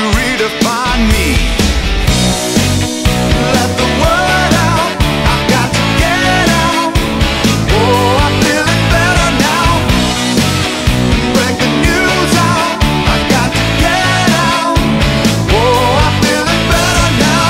redefine me. Let the word out, I've got to get out. Oh, I'm feeling better now. Break the news out, I've got to get out. Oh, I'm feeling better now.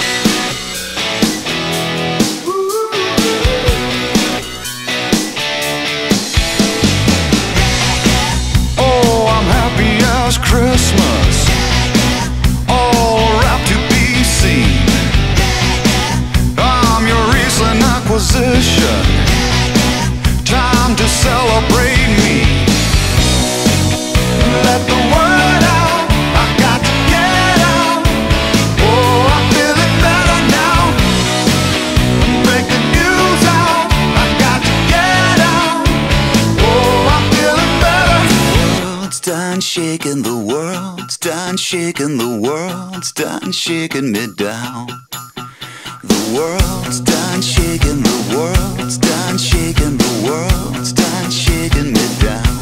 Oh, I'm happy as Christmas, all wrapped to be seen. I'm your recent acquisition, time to celebrate me. Let the word out, I've got to get out. Oh, I'm feeling better now. Break the news out, I've got to get out. Oh, I'm feeling better. The world's done shaking, the world's done shaking, the world's done shaking me down. The world's done shaking, the world's done shaking, the world's done shaking me down.